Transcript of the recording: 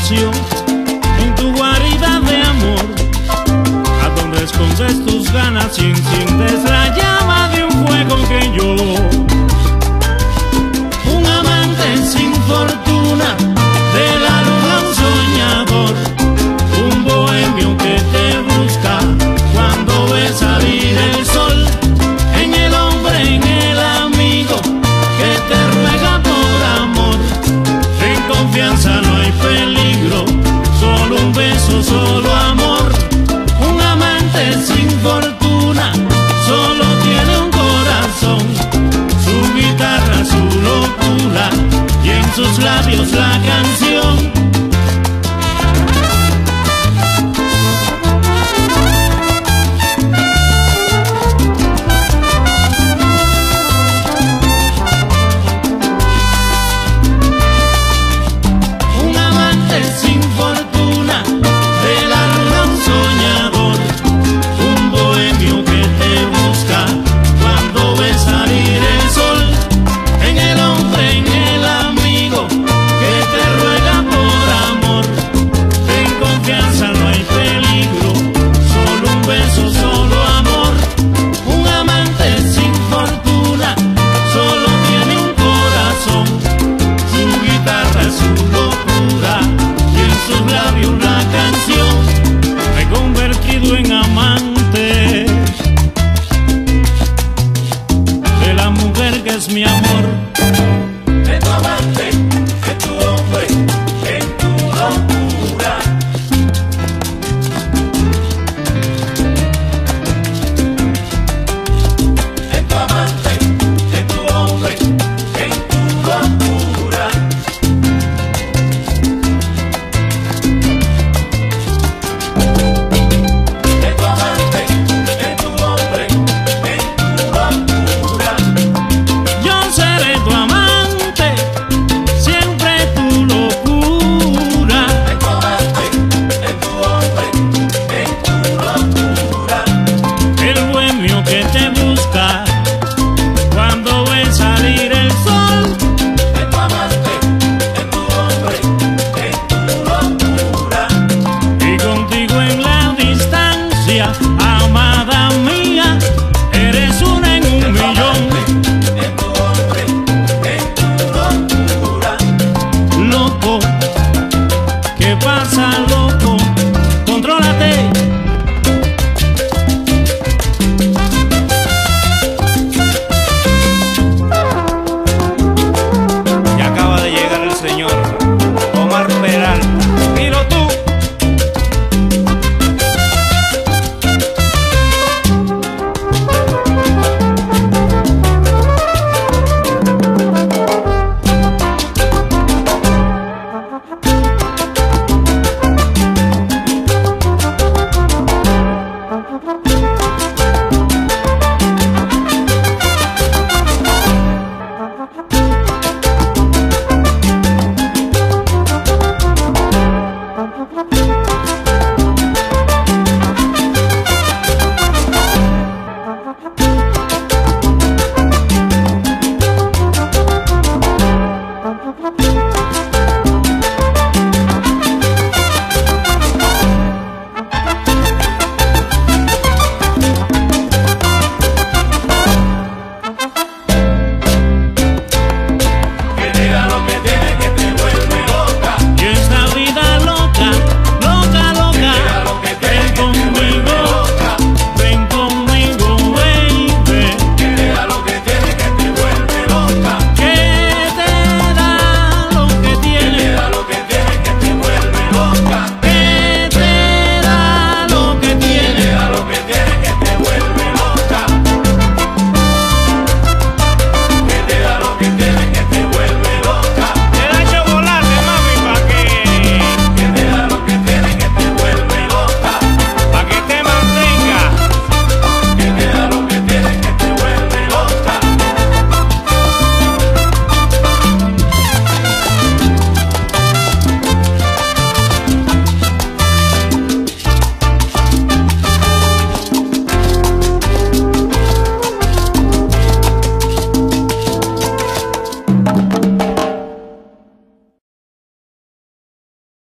espacio en tu guarida de amor, a donde escondes tus ganas y enciendes la llama de un fuego que yo. Un amante sin fortuna, de la luna un soñador, un bohemio que te busca cuando ve salir el sol. En el hombre, en el amigo que te ruega por amor. En confianza no hay peligro, solo un beso, solo amor. Un amante sin fortuna, solo tiene un corazón, su guitarra, su locura y en sus labios la canción. Sin fortuna, de la luna un soñador, un bohemio que te busca cuando ve salir el sol. En el hombre, en el amigo que te ruega por amor. En confianza no hay peligro, solo un beso, solo amor. Un amante sin fortuna, solo tiene un corazón, su guitarra, su locura, sus labios la canción. Me he convertido en amante de la mujer que es mi amor. De tu amante, de tu hombre, en tu locura. De tu amante, de tu hombre, en tu locura. Que te busca cuando ve salir el sol. De tu amante, de tu hombre, en tu locura. Y contigo en la distancia, amada mía, eres una en un millón. De tu hombre, en tu locura. Loco, ¿qué pasa?